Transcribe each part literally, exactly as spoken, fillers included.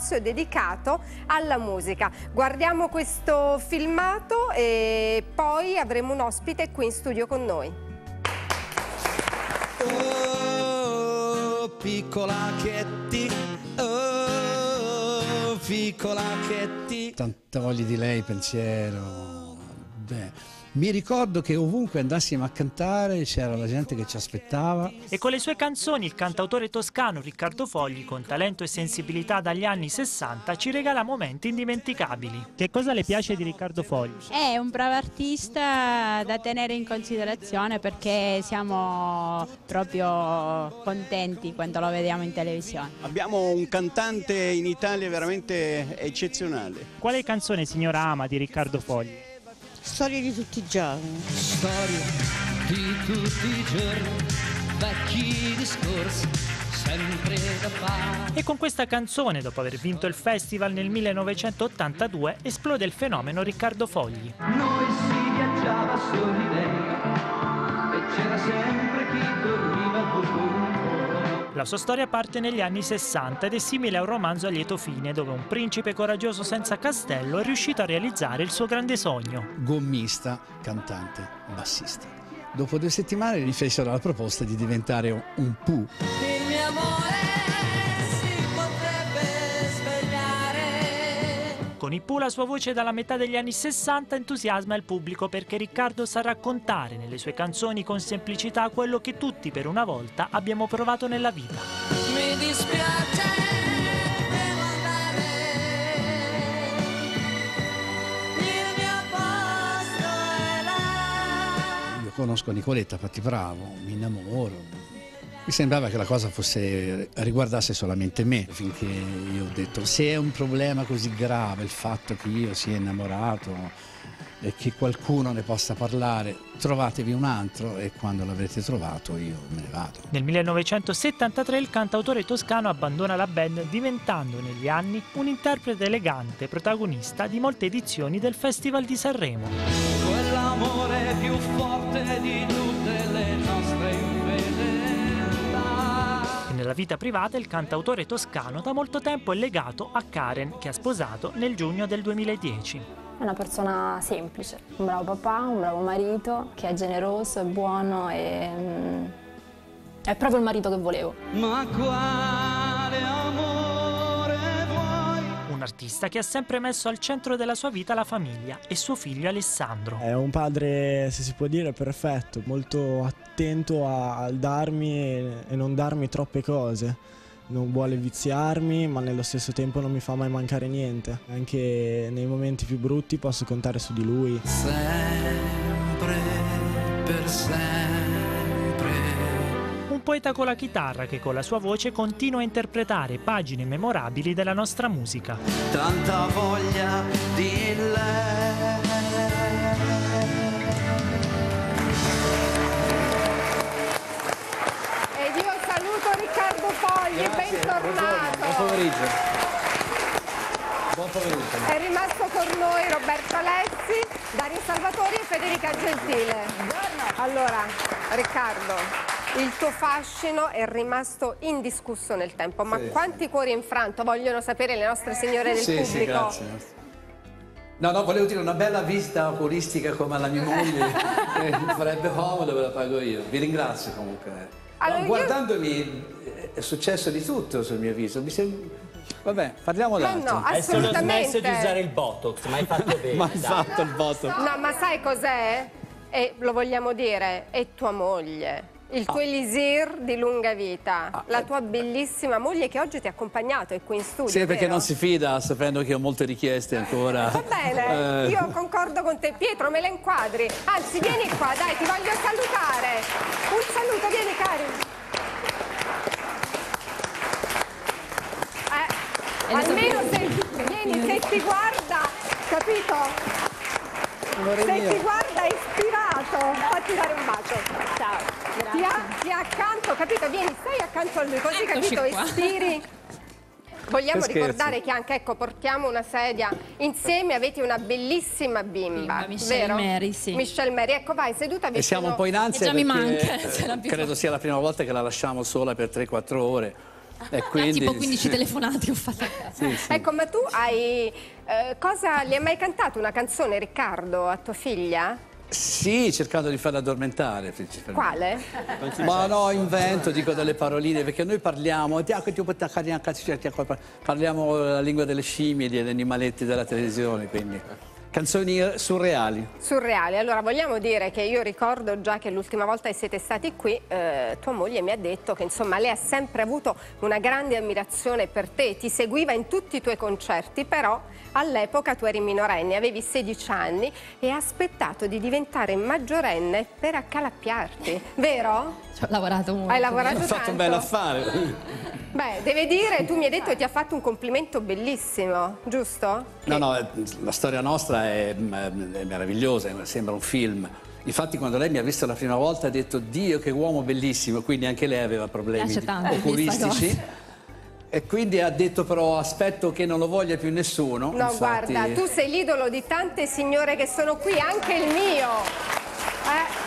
spazio dedicato alla musica. Guardiamo questo filmato e poi avremo un ospite qui in studio con noi. Oh, piccola Chetti, oh, piccola Chetti. Tanta voglia di lei, pensiero. Beh, mi ricordo che ovunque andassimo a cantare c'era la gente che ci aspettava. E con le sue canzoni il cantautore toscano Riccardo Fogli, con talento e sensibilità dagli anni sessanta, ci regala momenti indimenticabili. Che cosa le piace di Riccardo Fogli? È un bravo artista da tenere in considerazione, perché siamo proprio contenti quando lo vediamo in televisione. Abbiamo un cantante in Italia veramente eccezionale. Quale canzone signora ama di Riccardo Fogli? Storie di tutti i giorni. Storie di tutti i giorni, vecchi discorsi, sempre da fare. E con questa canzone, dopo aver vinto il festival nel millenovecentottantadue, esplode il fenomeno Riccardo Fogli. Noi si viaggiava sorridendo e c'era sempre chi dormiva al buio. La sua storia parte negli anni sessanta ed è simile a un romanzo a lieto fine, dove un principe coraggioso senza castello è riuscito a realizzare il suo grande sogno. Gommista, cantante, bassista. Dopo due settimane gli fecero la proposta di diventare un Pooh. Il mio amore si potrebbe svegliare. Con i Pooh la sua voce dalla metà degli anni sessanta entusiasma il pubblico, perché Riccardo sa raccontare nelle sue canzoni con semplicità quello che tutti per una volta abbiamo provato nella vita. Mi dispiace, devo andare. Il mio posto è là. Io conosco Nicoletta Pattibravo, mi innamoro. Mi sembrava che la cosa fosse, riguardasse solamente me, finché io ho detto: se è un problema così grave il fatto che io sia innamorato e che qualcuno ne possa parlare, trovatevi un altro, e quando l'avrete trovato io me ne vado. Nel millenovecentosettantatré il cantautore toscano abbandona la band, diventando negli anni un interprete elegante, protagonista di molte edizioni del Festival di Sanremo. Quell'amore più forte di tutte le nostre infedeltà. Nella vita privata il cantautore toscano da molto tempo è legato a Karen, che ha sposato nel giugno del duemiladieci. È una persona semplice, un bravo papà, un bravo marito, che è generoso, è buono e mm, è proprio il marito che volevo. Ma quale amore vuoi? Un artista che ha sempre messo al centro della sua vita la famiglia e suo figlio Alessandro. È un padre, se si può dire, perfetto, molto attento a, a darmi e, e non darmi troppe cose. Non vuole viziarmi, ma nello stesso tempo non mi fa mai mancare niente. Anche nei momenti più brutti posso contare su di lui. Sempre, per sempre. Un poeta con la chitarra che con la sua voce continua a interpretare pagine memorabili della nostra musica. Tanta voglia di lei. Ed io saluto Riccardo Fogli, bentornato. Buon pomeriggio. Buon pomeriggio. È rimasto con noi Roberto Alessi, Dario Salvatori e Federica Gentile. Buongiorno. Allora, Riccardo, il tuo fascino è rimasto indiscusso nel tempo, ma Sì, quanti sì. cuori infranto vogliono sapere le nostre signore del Sì, pubblico? sì, grazie. No, no, volevo dire una bella visita oculistica come alla mia moglie, eh, farebbe comodo, ve la pago io. Vi ringrazio comunque. Allora, no, guardandomi è successo di tutto sul mio viso. Mi sem... Vabbè, parliamo Ma d'altro. no, Hai solo assolutamente. smesso di usare il Botox, ma hai fatto bene. Ma hai fatto il botox. No, ma sai cos'è? E lo vogliamo dire, è tua moglie. Il tuo elisir di lunga vita, Ah, la eh. tua bellissima moglie che oggi ti ha accompagnato, è qui in studio. Sì, perché vero? non si fida, sapendo che ho molte richieste ancora. Va bene, Eh, io concordo con te. Pietro, me la inquadri. Anzi, vieni qua, dai, ti voglio salutare. Un saluto, vieni cari. Eh, almeno se, vieni, se ti guarda, capito? Se ti guarda ispirato, fatti dare un bacio. Ciao. Ti ha, ti ha accanto, capito? Vieni, stai accanto a lui, così, Eccoci capito? qua. Ispiri. Vogliamo Che scherzi. ricordare che anche, ecco, portiamo una sedia. Insieme avete una bellissima bimba, Bimba, Michelle vero? Mary, sì. Michelle Mary, ecco, vai, seduta vicino. E siamo un po' in ansia E già mi perché manca, eh, se l'abbiamo- credo sia la prima volta che la lasciamo sola per tre quattro ore. E quindi... tipo quindici telefonate ho fatto. Sì, sì. Ecco, ma tu hai... Eh, cosa... Gli hai mai cantato una canzone, Riccardo, a tua figlia? Sì, cercando di farla addormentare principalmente. Quale? Ma no, invento, dico delle paroline, perché noi parliamo, parliamo la lingua delle scimmie, degli animaletti della televisione, quindi canzoni surreali. Surreali. Allora, vogliamo dire che io ricordo già che l'ultima volta che siete stati qui, eh, tua moglie mi ha detto che insomma lei ha sempre avuto una grande ammirazione per te, ti seguiva in tutti i tuoi concerti, però all'epoca tu eri minorenne, avevi sedici anni e ha aspettato di diventare maggiorenne per accalappiarti, vero? Ci ho lavorato molto. Hai lavorato Ho tanto? fatto un bel affare. Beh, deve dire, tu mi hai detto che ti ha fatto un complimento bellissimo, giusto? No, no, la storia nostra è, è meravigliosa, sembra un film. Infatti quando lei mi ha visto la prima volta ha detto Dio che uomo bellissimo, quindi anche lei aveva problemi Piace tanto oculistici. E quindi ha detto però aspetto che non lo voglia più nessuno. No, Infatti... guarda, tu sei l'idolo di tante signore che sono qui, anche il mio. Eh?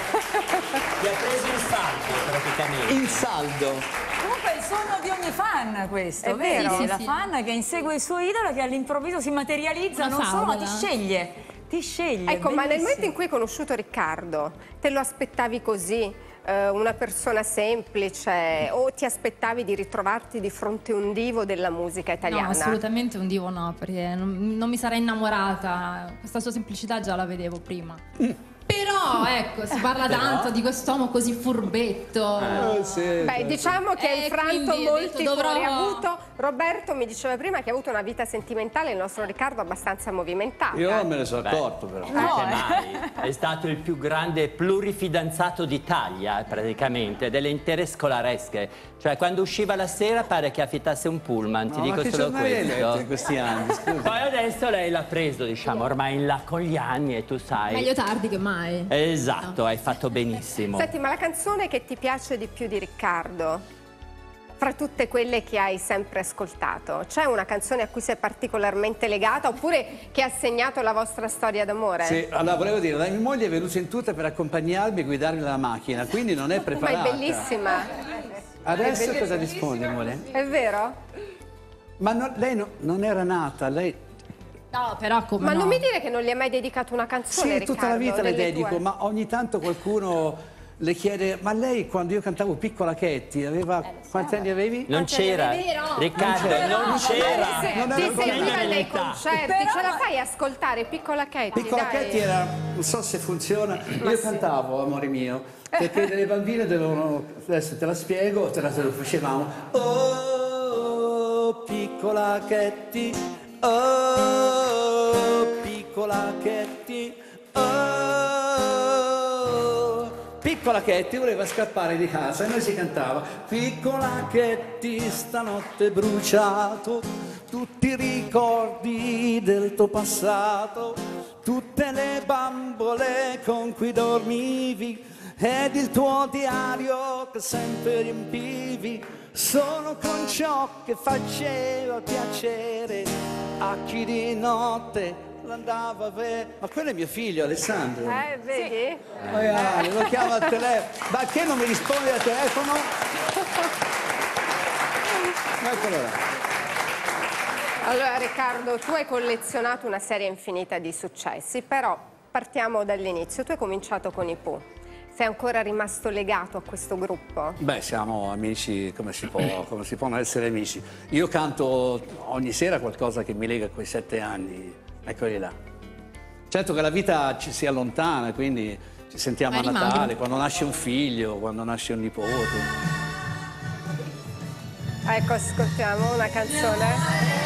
Ti ha preso in saldo praticamente. In saldo. Comunque è il sogno di ogni fan questo, È vero? vero, sì, La sì. fan che insegue il suo idolo, che all'improvviso si materializza, Una non solo, ma ti favola. sceglie. Ti sceglie. Ecco, ma nel bellissimo. momento in cui hai conosciuto Riccardo, te lo aspettavi così? Eh, una persona semplice, o ti aspettavi di ritrovarti di fronte a un divo della musica italiana? No, assolutamente un divo no, perché non, non mi sarei innamorata. Questa sua semplicità già la vedevo prima. Però, ecco, si parla tanto di quest'uomo così furbetto. Eh, sì, Beh, diciamo che ha E infranto quindi ho molti detto, dovrò- cuori. Ha avuto, Roberto mi diceva prima che ha avuto una vita sentimentale, il nostro Riccardo abbastanza movimentata. Io non me ne sono accorto però. No, mai. È stato il più grande plurifidanzato d'Italia, eh, praticamente, delle intere scolaresche. Cioè, quando usciva la sera pare che affittasse un pullman, ti No, ma dico che solo giornali hai letto questo. in questi anni, scusa? Poi adesso lei l'ha preso, diciamo, ormai in là con gli anni e tu sai. Meglio tardi che mai. Esatto, hai fatto benissimo. Senti, ma la canzone che ti piace di più di Riccardo, fra tutte quelle che hai sempre ascoltato, c'è una canzone a cui sei particolarmente legata oppure che ha segnato la vostra storia d'amore? Sì, allora volevo dire, la mia moglie è venuta in tutta per accompagnarmi e guidarmi la macchina, quindi non è Ma preparata. è bellissima. Adesso È cosa bellissima. risponde, amore? È vero? Ma no- lei no- non era nata, lei... No, però come Ma no? non mi dire che non gli hai mai dedicato una canzone, Sì, tutta la Riccardo, vita le delle dedico, tue? ma ogni tanto qualcuno le chiede, ma lei quando io cantavo Piccola Katie, aveva... Quanti anni avevi? Non c'era, vero? Riccardo, Non c'era. non c'era. Se- Non ti era ancora seguiva nata. nei concerti, Però- ce la fai ascoltare Piccola Katie? Piccola dai. Katie era, non so se funziona, io sì. cantavo, amore mio, perché delle bambine dovevano, adesso te la spiego, te la, te la facevamo. Oh, piccola Katie, oh, piccola Katie, oh. Piccola Katie voleva scappare di casa e noi si cantava Piccola Katie, stanotte bruciato tutti i ricordi del tuo passato, tutte le bambole con cui dormivi ed il tuo diario che sempre riempivi, sono con ciò che faceva piacere a chi di notte l'andava a vedere. Ma quello è mio figlio Alessandro. Eh, vedi? Magari, lo chiama al telefono. Ma che non mi risponde al telefono? Eccolo là. Allora Riccardo, tu hai collezionato una serie infinita di successi, però partiamo dall'inizio. Tu hai cominciato con i Pooh. Sei ancora rimasto legato a questo gruppo? Beh, siamo amici come si può, come si possono essere amici. Io canto ogni sera qualcosa che mi lega a quei sette anni, eccoli là. Certo che la vita ci si allontana, quindi ci sentiamo Ma a rimangono. Natale, quando nasce un figlio, quando nasce un nipote. Ecco, ascoltiamo una canzone.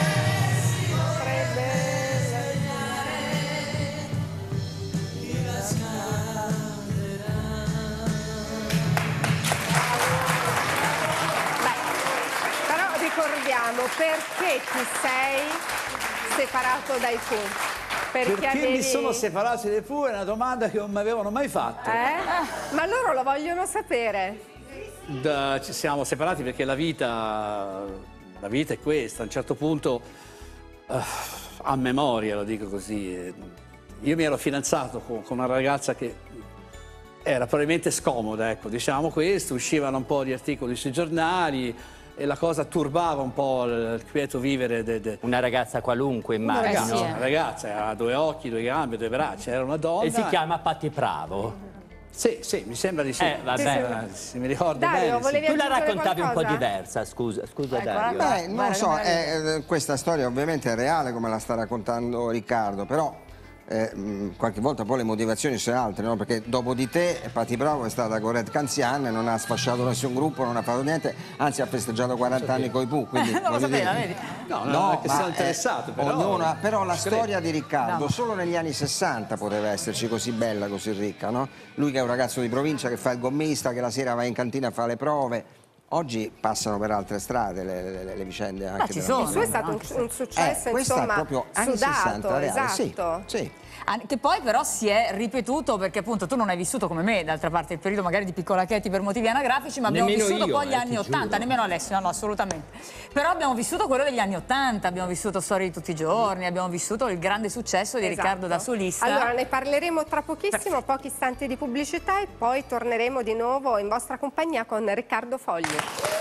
Però ricordiamo perché ti sei separato dai Pooh. Perché, Perché avevi... mi sono separato dai Pooh è una domanda che non mi avevano mai fatto. Eh? Ma loro lo vogliono sapere. Da- ci siamo separati perché la vita, la vita è questa, a un certo punto, eh, a memoria lo dico così, eh, io mi ero fidanzato con, con una ragazza che era probabilmente scomoda, ecco, diciamo questo, uscivano un po' di articoli sui giornali, e la cosa turbava un po' il quieto vivere. De, de... Una ragazza qualunque, Una immagino. ragazza, una ragazza, ha due occhi, due gambe, due braccia, era una donna. E si chiama Patti Bravo. Sì, sì, mi sembra di sì. Eh, vabbè. Se mi ricordo Dario, bene. Sì. Tu la raccontavi un po' qualcosa? diversa, scusa, scusa Ecco, Dario. Beh, non lo so, eh, questa storia ovviamente è reale come la sta raccontando Riccardo, però eh, mh, qualche volta poi le motivazioni sono altre, no? Perché dopo di te Patti Bravo è stata con Red Canzian, non ha sfasciato nessun gruppo, non ha fatto niente, anzi ha festeggiato quaranta anni coi Pooh, quindi non lo voglio sapeva, dire- vedi? No, no, No, non è che ma, sono eh, interessato, però... ognuno ha- però la ci credo. storia di Riccardo No. solo negli anni sessanta poteva esserci così bella, così ricca, no? Lui che è un ragazzo di provincia che fa il gommista, che la sera va in cantina a fare le prove. Oggi passano per altre strade le, le- le vicende anche ci della sono. Il suo è stato un, un successo, Eh, questa insomma, è proprio anni sudato, sessanta reale, sì, esatto. sì. Ah, che poi però si è ripetuto perché appunto tu non hai vissuto come me, d'altra parte il periodo magari di Piccolacchetti per motivi anagrafici, ma abbiamo Nemmeno vissuto io, poi gli eh, anni ti ottanta, giuro. nemmeno Alessio, no, no, assolutamente. Però abbiamo vissuto quello degli anni ottanta, abbiamo vissuto Storie di tutti i giorni, abbiamo vissuto il grande successo di Esatto. Riccardo da solista. Allora ne parleremo tra pochissimo, pochi istanti di pubblicità e poi torneremo di nuovo in vostra compagnia con Riccardo Fogli.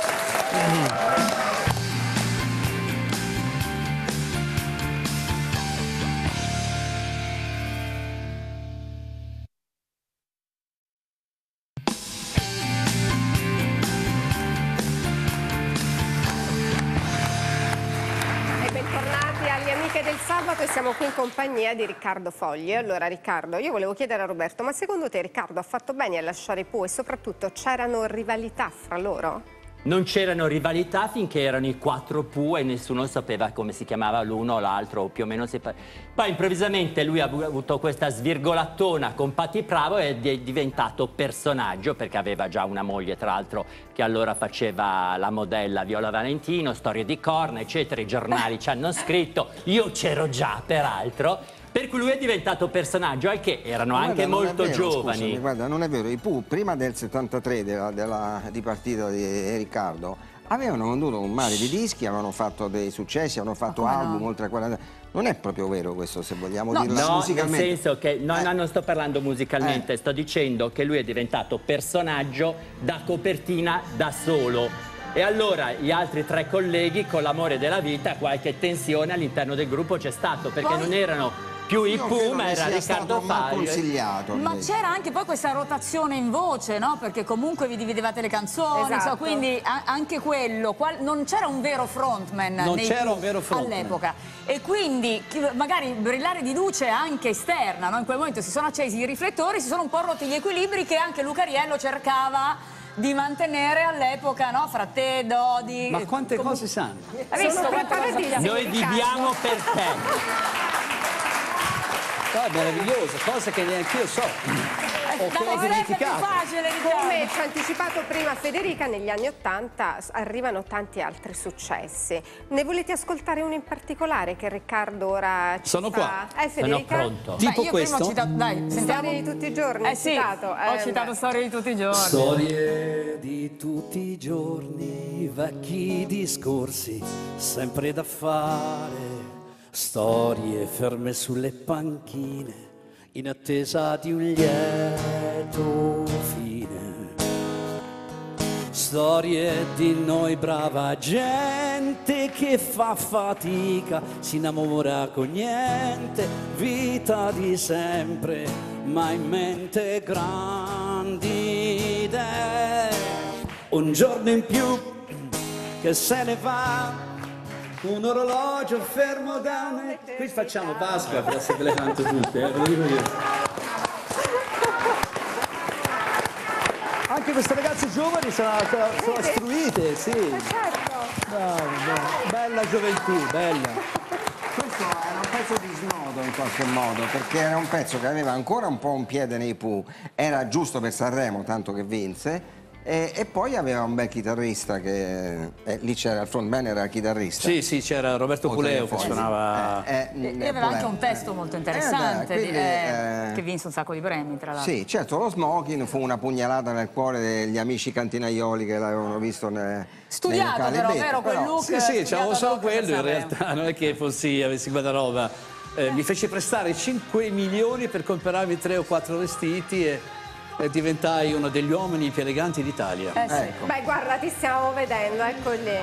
E bentornati alle amiche del sabato e siamo qui in compagnia di Riccardo Fogli. Allora Riccardo, io volevo chiedere a Roberto, ma secondo te Riccardo ha fatto bene a lasciare i Pooh e soprattutto c'erano rivalità fra loro? Non c'erano rivalità finché erano i quattro Pooh e nessuno sapeva come si chiamava l'uno o l'altro, o più o meno si... Poi improvvisamente lui ha avuto questa svirgolattona con Patti Bravo e è diventato personaggio, perché aveva già una moglie, tra l'altro, che allora faceva la modella Viola Valentino, storie di corna, eccetera. I giornali ci hanno scritto, io c'ero già, peraltro. Per cui lui è diventato personaggio, al che erano Guarda, anche non è molto vero, giovani. scusami, guarda, non è vero, i Pooh prima del settantatré della, della, di partita di Riccardo avevano venduto un mare di dischi, avevano fatto dei successi, avevano fatto album no? oltre a quaranta. Non è proprio vero questo, se vogliamo No, dirla no, musicalmente. nel senso che no, Eh. no, non sto parlando musicalmente, sto dicendo che lui è diventato personaggio da copertina da solo. E allora gli altri tre colleghi, con l'amore della vita, qualche tensione all'interno del gruppo c'è stato, perché Poi- non erano più i Io Pooh, credo ma che era sia Riccardo stato mal Fogli. consigliato. Ma invece. c'era anche poi questa rotazione in voce, no? Perché comunque vi dividevate le canzoni, Esatto. insomma, quindi a- anche quello, qual- non c'era un vero frontman Non nei c'era Pooh un vero frontman. all'epoca. E quindi chi- magari brillare di luce anche esterna, no? In quel momento si sono accesi i riflettori, si sono un po' rotti gli equilibri che anche Luca Riello cercava di mantenere all'epoca, no? Fra te, Dodi... Ma quante comunque- cose sanno? Hai visto Sono quante cose preparatissimi. sappiamo? Noi viviamo per te. No, è meraviglioso, cose che neanche io so. Ho Dai, quasi sarebbe più dimenticato. facile, Riccardo. Come ci ha anticipato prima Federica, negli anni Ottanta arrivano tanti altri successi. Ne volete ascoltare uno in particolare che Riccardo ora ci Sono fa? qua. Eh, Sono Federica? pronto. Tipo Beh, io questo? prima ho citato, dai, sentiamo. Storie di tutti i giorni, Eh sì, citato. ho Eh, citato beh. Storie di tutti i giorni. Storie di tutti i giorni, vecchi discorsi, sempre da fare. Storie ferme sulle panchine, in attesa di un lieto fine. Storie di noi brava gente che fa fatica, si innamora con niente, vita di sempre, ma in mente grandi idee. Un giorno in più che se ne va, un orologio fermo da me. Qui facciamo Pasqua, però se ve le canto tutte, eh, ve lo dico io. Anche queste ragazze giovani sono, sono istruite, sì. Certo. Bravo, bravo. Bella gioventù, bella. Questo era un pezzo di snodo in qualche modo, perché era un pezzo che aveva ancora un po' un piede nei Pooh, era giusto per Sanremo, tanto che vinse, e, e poi aveva un bel chitarrista che eh, lì c'era il frontman, era il chitarrista. Sì, sì, c'era Roberto Oltre Puleo che che poi. suonava... Eh, eh, E eh, aveva anche Puleo. un testo molto Eh, interessante, beh, di- quindi, eh, eh, che vinse un sacco di premi, tra l'altro. Sì, certo, lo smoking fu una pugnalata nel cuore degli amici cantinaioli che l'avevano visto ne, Studiato nei locali però, Betti, vero, quel look? Sì, sì, c'avevo studiato solo dopo per quello in Sanremo. realtà, non è che fossi, avessi guardaroba. Eh, mi fece prestare cinque milioni per comprarmi tre o quattro vestiti e e diventai uno degli uomini più eleganti d'Italia. Eh sì. Ecco. Beh, guarda, ti stiamo vedendo, ecco lì.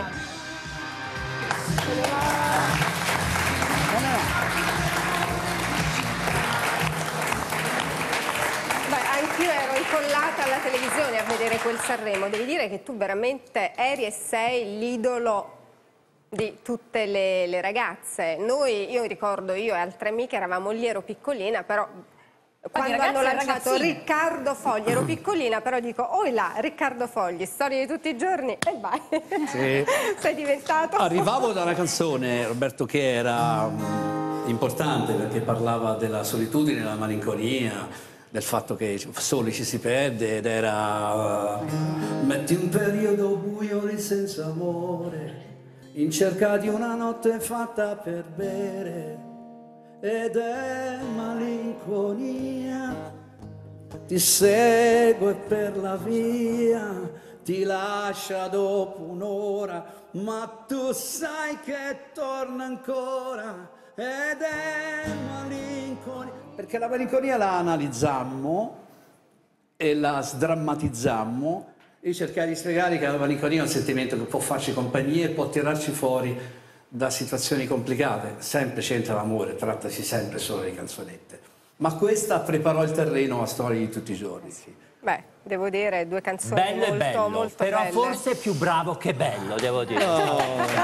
Anch'io ero incollata alla televisione a vedere quel Sanremo. Devi dire che tu veramente eri e sei l'idolo di tutte le, le ragazze. Noi, io ricordo, io e altre amiche eravamo lì, ero piccolina, però quando ragazze, hanno lanciato ragazzine. Riccardo Fogli, ero piccolina, però dico, oh là, Riccardo Fogli, storie di tutti i giorni, e vai. Sì. Sei diventato... Arrivavo da una canzone, Roberto, che era um, importante perché parlava della solitudine, della malinconia, del fatto che soli ci si perde, ed era uh, metti un periodo buio di senza amore in cerca di una notte fatta per bere, ed è malinconia, ti segue per la via, ti lascia dopo un'ora, ma tu sai che torna ancora, ed è malinconia. Perché la malinconia la analizzammo e la sdrammatizzammo e cercai di spiegare che la malinconia è un sentimento che può farci compagnia e può tirarci fuori da situazioni complicate. Sempre c'entra l'amore, trattasi sempre solo di canzonette. Ma questa preparò il terreno a storie di tutti i giorni. Sì. Beh, devo dire, due canzoni bello molto, e bello, molto però belle. forse più bravo che bello, devo dire. Oh.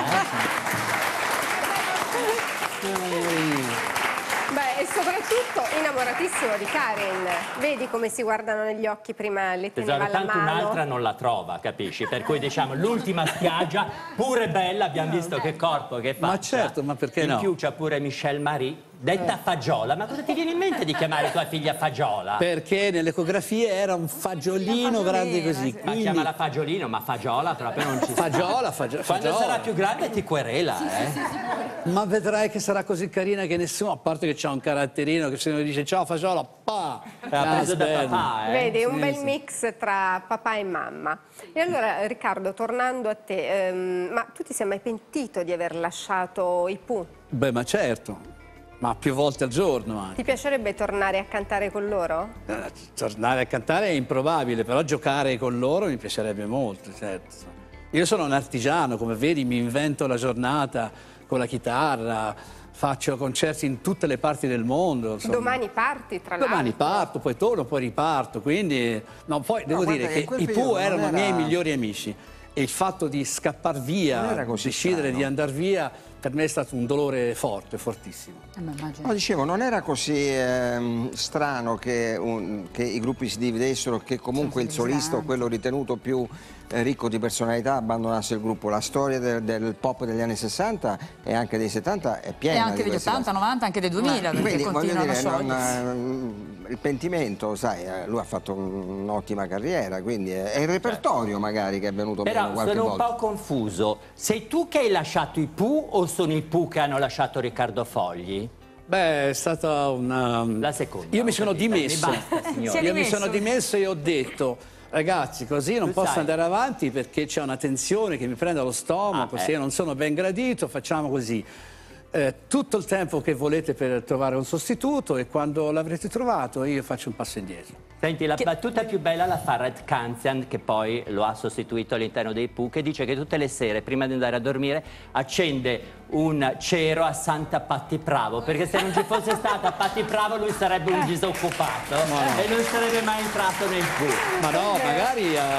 Beh, e soprattutto innamoratissimo di Karen. Vedi come si guardano negli occhi prima le teneva Esatto, la tanto mano. un'altra non la trova, capisci? Per cui diciamo l'ultima spiaggia, pure bella, abbiamo visto che corpo, che faccia. Ma certo, ma perché in no? più c'ha pure Michelle Marie, detta Fagiola. Ma cosa ti viene in mente di chiamare tua figlia Fagiola? Perché nelle ecografie era un fagiolino grande così. Ma Quindi... chiamala Fagiolino, ma Fagiola proprio non ci sta. Fagiola, fagio- Quando Fagiola. sarà più grande ti querela, eh? Ma vedrai che sarà così carina che nessuno, a parte che c'ha un caratterino che se uno dice ciao Fagiola, pa! L'ha preso da papà, eh? Vedi, un Sì, bel sì. mix tra papà e mamma. E allora, Riccardo, tornando a te, ehm, ma tu ti sei mai pentito di aver lasciato i Pooh? Beh, ma certo, ma più volte al giorno anche. Ti piacerebbe tornare a cantare con loro? Eh, Tornare a cantare è improbabile, però giocare con loro mi piacerebbe molto, certo. Io sono un artigiano, come vedi, mi invento la giornata con la chitarra, faccio concerti in tutte le parti del mondo. Insomma. Domani parti, tra l'altro. Domani parto, poi torno, poi riparto, quindi... No, poi devo guarda dire che che in quel i periodo Pooh erano non i miei era- migliori amici e il fatto di scappar Non via, era così decidere strano. di andare via, per me è stato un dolore forte, fortissimo. No, dicevo, non era così ehm, strano che, un- che i gruppi si dividessero, che comunque il solista o quello ritenuto più eh, ricco di personalità abbandonasse il gruppo. La storia del, del pop degli anni sessanta e anche dei settanta è E piena anche di degli questi ottanta, casi. novanta, anche dei duemila, perché Quindi voglio continuano a dire, sciogliersi. non, eh, il pentimento, sai, eh, lui ha fatto un'ottima carriera, quindi è, è il repertorio magari che è venuto meno Però qualche sono un volta. po' confuso. Sei tu che hai lasciato i Pooh o sono i Pooh che hanno lasciato Riccardo Fogli? Beh, è stata una... La seconda. Io mi sono capito, dimesso. mi basta, signore. Io mi dimesso? sono dimesso e ho detto, ragazzi, così non Tu posso sai. andare avanti perché c'è una tensione che mi prende allo stomaco, Ah, se eh. io non sono ben gradito, facciamo così. Eh, tutto il tempo che volete per trovare un sostituto, e quando l'avrete trovato io faccio un passo indietro. Senti, la battuta più bella la fa Red Kanzian, che poi lo ha sostituito all'interno dei Pooh, che dice che tutte le sere, prima di andare a dormire, accende un cero a Santa Patti Bravo, perché se non ci fosse stata Patti Bravo lui sarebbe un disoccupato e non sarebbe mai entrato nel Pooh. Ma no, magari eh,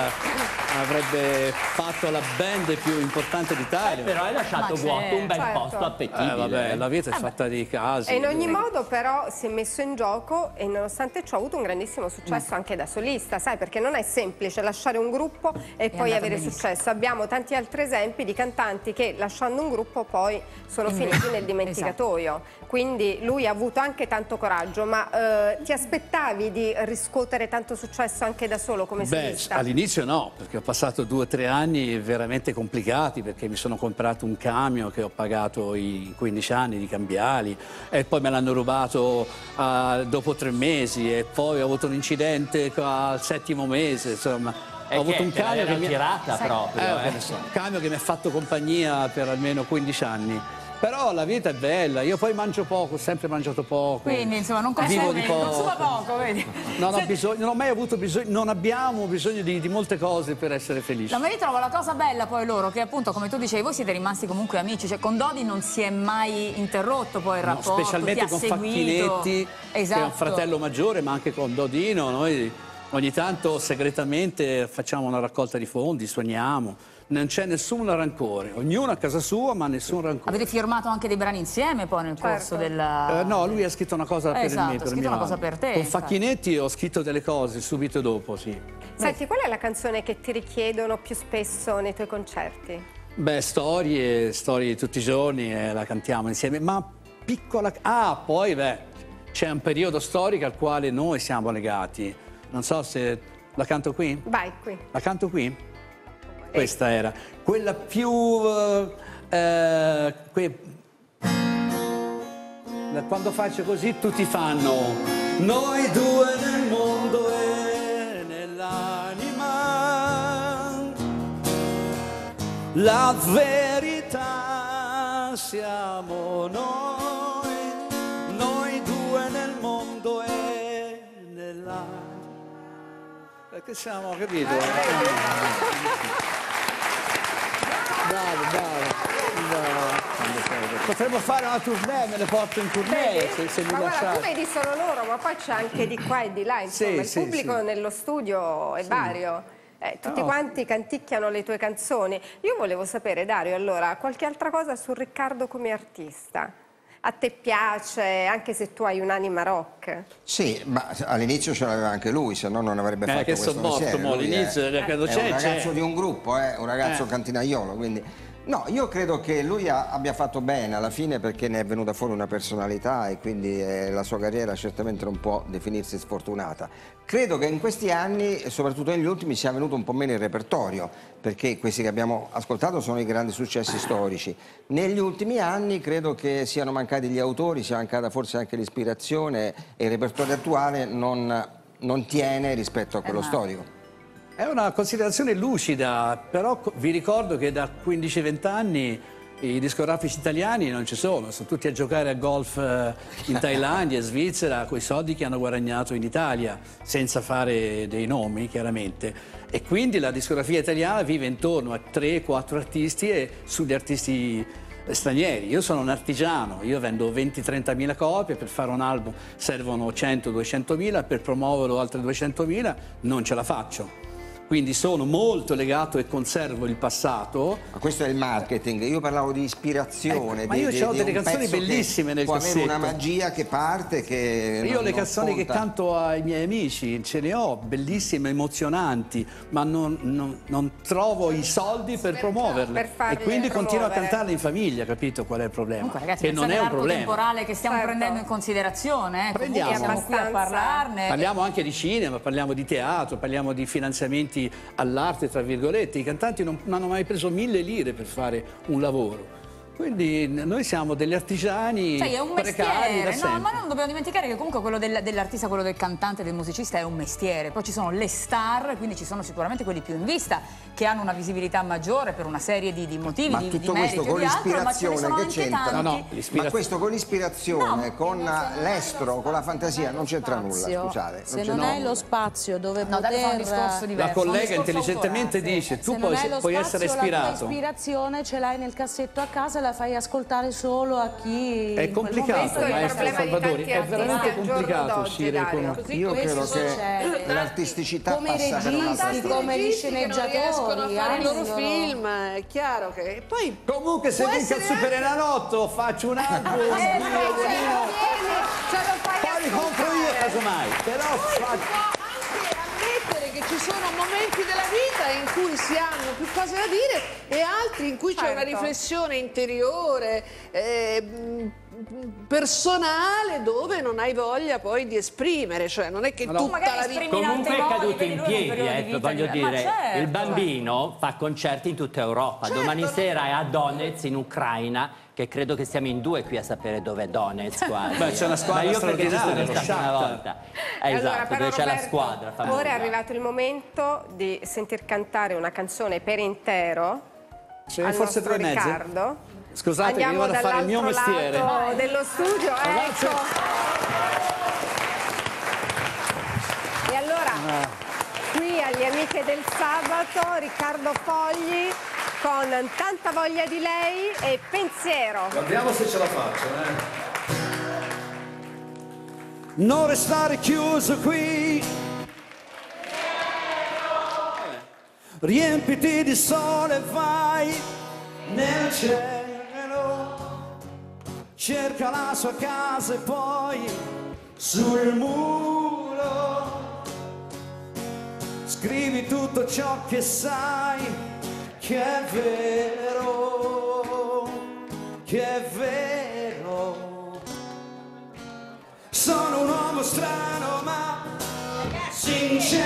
avrebbe fatto la band più importante d'Italia. Eh, però hai lasciato Ma vuoto un bel certo. posto appetibile. Eh, vabbè, la vita è fatta di casi. E in ogni modo però si è messo in gioco e nonostante ciò ha avuto un grandissimo successo anche da solista, sai, perché non è semplice lasciare un gruppo e poi andato avere benissimo. successo. Abbiamo tanti altri esempi di cantanti che lasciando un gruppo poi sono Invece- finiti nel dimenticatoio. Quindi lui ha avuto anche tanto coraggio, ma eh, ti aspettavi di riscuotere tanto successo anche da solo come Beh, solista? all'inizio no, perché ho passato due o tre anni veramente complicati, perché mi sono comprato un camion che ho pagato i quindici anni di cambiali e poi me l'hanno rubato ah, dopo tre mesi e poi ho avuto un incidente al settimo mese, insomma. E ho avuto che un te camion l'aveva che mi tirata proprio, eh, eh. che ne so, un camion che mi ha fatto compagnia per almeno quindici anni Però la vita è bella, io poi mangio poco, ho sempre mangiato poco. Quindi insomma non vivo consumi, di poco. consuma poco, vedi? Non ho, bisogno, non ho mai avuto bisogno, non abbiamo bisogno di, di molte cose per essere felici. No, ma io trovo la cosa bella poi loro che appunto come tu dicevi voi siete rimasti comunque amici, cioè con Dodi non si è mai interrotto poi il No, rapporto, specialmente ti ha con seguito. Facchinetti, Esatto. che è un fratello maggiore, ma anche con Dodino, noi ogni tanto segretamente facciamo una raccolta di fondi, suoniamo. Non c'è nessun rancore, ognuno a casa sua, ma nessun rancore. Avete firmato anche dei brani insieme poi nel corso della... Eh, no, lui ha scritto una cosa per Esatto, il me, per ha il scritto mio una cosa anno. per te, Con infatti. Facchinetti ho scritto delle cose subito dopo, sì. Senti, qual è la canzone che ti richiedono più spesso nei tuoi concerti? Beh, storie, storie di tutti i giorni, eh, la cantiamo insieme, ma piccola... Ah, poi, beh, c'è un periodo storico al quale noi siamo legati. Non so se... La canto qui? Vai, qui. La canto qui? Questa era. Quella più... Uh, eh, que... Quando faccio così tutti fanno noi due nel mondo e nell'anima, la verità siamo noi, noi due nel mondo e nell'anima. Perché siamo, capito? Bravo, bravo, bravo. Potremmo fare una tournée, me le porto in tournée se, se mi Ma guarda, tu lasciate. vedi solo loro, ma poi c'è anche di qua e di là, insomma, Sì, il sì, pubblico sì. nello studio è Sì. vario. Eh, tutti Oh. quanti canticchiano le tue canzoni. Io volevo sapere, Dario, allora, qualche altra cosa su Riccardo come artista? A te piace, anche se tu hai un'anima rock? Sì, ma all'inizio ce l'aveva anche lui, se no non avrebbe Eh, fatto che questo son morto, mestiere. mo, Lui all'inizio, è, quando è c'è, un ragazzo c'è. di un gruppo, eh, un ragazzo Eh. cantinaiolo, quindi... No, io credo che lui ha- abbia fatto bene alla fine perché ne è venuta fuori una personalità e quindi eh, la sua carriera certamente non può definirsi sfortunata. Credo che in questi anni, e soprattutto negli ultimi, sia venuto un po' meno il repertorio, perché questi che abbiamo ascoltato sono i grandi successi storici. Negli ultimi anni credo che siano mancati gli autori, sia mancata forse anche l'ispirazione e il repertorio attuale non, non tiene rispetto a quello Esatto. storico. È una considerazione lucida, però co- vi ricordo che da quindici venti anni i discografici italiani non ci sono, sono tutti a giocare a golf eh, in Thailandia e Svizzera con i soldi che hanno guadagnato in Italia, senza fare dei nomi chiaramente. E quindi la discografia italiana vive intorno a tre quattro artisti e sugli artisti stranieri. Io sono un artigiano, io vendo venti trentamila copie, per fare un album servono cento duecentomila, per promuoverlo altre duecentomila non ce la faccio. Quindi sono molto legato e conservo il passato. Ma questo è il marketing, io parlavo di ispirazione. Ecco, ma di- io di- ho di delle un canzoni pezzo che bellissime nel può cassetto. avere una magia che parte, che Io non- le non canzoni che sconta. canto ai miei amici ce le ho, bellissime, emozionanti, ma non, non- non trovo i soldi per promuoverle. per farle e quindi continuo a promuovere. cantarle in famiglia, capito qual è il problema? Comunque ragazzi, che non pensate è un all'arco problema. temporale che stiamo Certo. prendendo in considerazione, eh. Prendiamo. Comunque siamo qui a parlarne. Parliamo anche di cinema, parliamo di teatro, parliamo di finanziamenti all'arte, tra virgolette. I cantanti non, non hanno mai preso mille lire per fare un lavoro. Quindi noi siamo degli artigiani Cioè, è un precari da mestiere, no, sempre. ma non dobbiamo dimenticare che comunque quello del- dell'artista, quello del cantante, del musicista è un mestiere. Poi ci sono le star, quindi ci sono sicuramente quelli più in vista, che hanno una visibilità maggiore per una serie di, di motivi, Ma di, di tutto meriti questo con e di altro, ma ce ne l'ispirazione sono che anche c'entra? tanti. Ma questo con l'ispirazione, con l'estro, con la fantasia non c'entra nulla, spazio. scusate. Se non c'entra hai nulla. lo spazio dove No, dai, fa un poter... discorso diverso. La collega un discorso intelligentemente autorale, dice, Se tu non puoi, hai lo puoi spazio, essere la tua ispirato. ispirazione ce l'hai nel cassetto a casa e la fai ascoltare solo a chi È in quel complicato, momento il maestro problema di Salvadori, tanti è artisti veramente al giorno complicato d'oggi, uscire Dario. con... Così Io credo questo che succede. l'artisticità Come i passa per un'altra registi, strada. come gli registi che non riescono a sceneggiatori, fare i loro hanno- film, è chiaro che poi Comunque se può vinco il essere Superenalotto faccio un album, Eh, Dio, ce lo Dio. tieni, ce lo fai Poi li compro io ascoltare. casomai, però poi faccio... si può anche ammettere che ci sono momenti della vita in cui si hanno più cose da dire e altri in cui c'è una Certo. riflessione interiore, eh, mh, personale, dove non hai voglia poi di esprimere, cioè non è che No, no. tutta magari la vita... esprimi in Comunque altri è modi, caduto vedi, in lui è un piedi, periodo di eh, vita voglio diverso. Ma dire, certo. il bambino fa concerti in tutta Europa, Certo, domani non- sera è a Donetsk in Ucraina, che credo che siamo in due qui a sapere dov'è Donetsk quasi. Beh, c'è una squadra Ma io perché ci sono straordinaria, lo stato una Shakhtar. volta. Eh, Allora, esatto, però, dove c'è la Roberto, squadra famosa. ora è arrivato il momento di sentir cantare una canzone per intero Sì, al forse nostro tre e mezzo. Riccardo. Scusate, che io Andiamo vado a fare il mio dall'altro mestiere. lato dello studio, Ragazzi. ecco. E allora, qui agli Amiche del Sabato, Riccardo Fogli con Tanta voglia di lei e Pensiero. Guardiamo se ce la faccio, eh. Non restare chiuso qui, riempiti di sole e vai nel cielo, cerca la sua casa e poi sul muro scrivi tutto ciò che sai che è vero, che è vero. Sono un uomo strano ma sincero,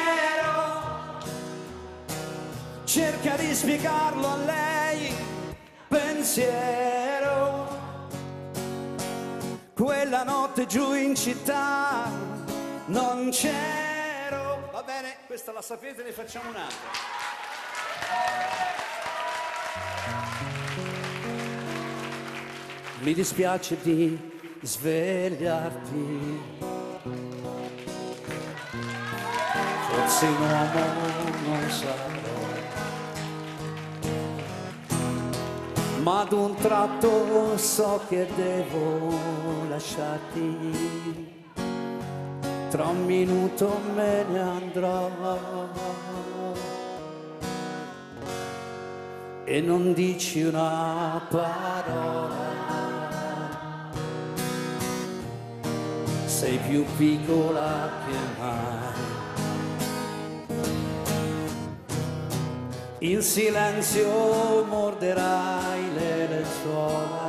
cerca di spiegarlo a lei, pensiero. Quella notte giù in città non c'ero. Va bene, questa la sapete, ne facciamo un'altra. Mi dispiace di svegliarti, forse un uomo non sarò, ma ad un tratto so che devo lasciarti, tra un minuto me ne andrò e non dici una parola. Sei più piccola che mai, in silenzio morderai le lenzuola,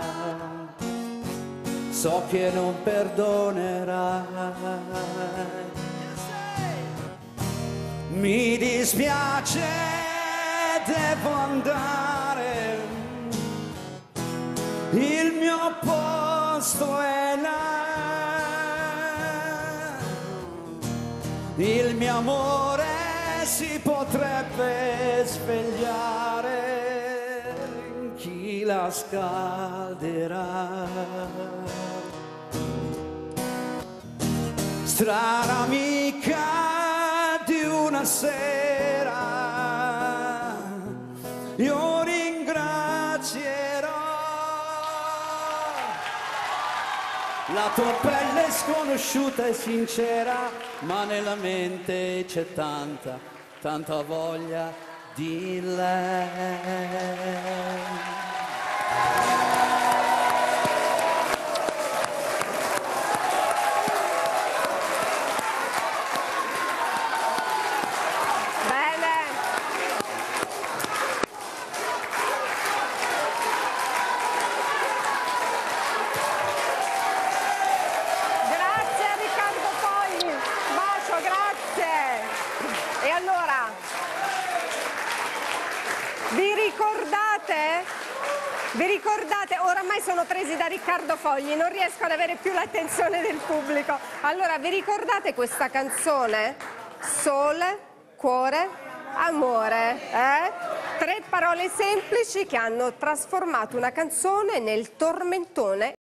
so che non perdonerai. Mi dispiace, devo andare, il mio posto è là. Il mio amore si potrebbe svegliare, chi la scalderà? Strana amica di una sera, io ringrazierò. La tua pelle è sconosciuta e sincera, ma nella mente c'è tanta, tanta voglia di lei. Vi ricordate, oramai sono presi da Riccardo Fogli, non riesco ad avere più l'attenzione del pubblico. Allora, vi ricordate questa canzone? Sole, cuore, amore, eh? Tre parole semplici che hanno trasformato una canzone nel tormentone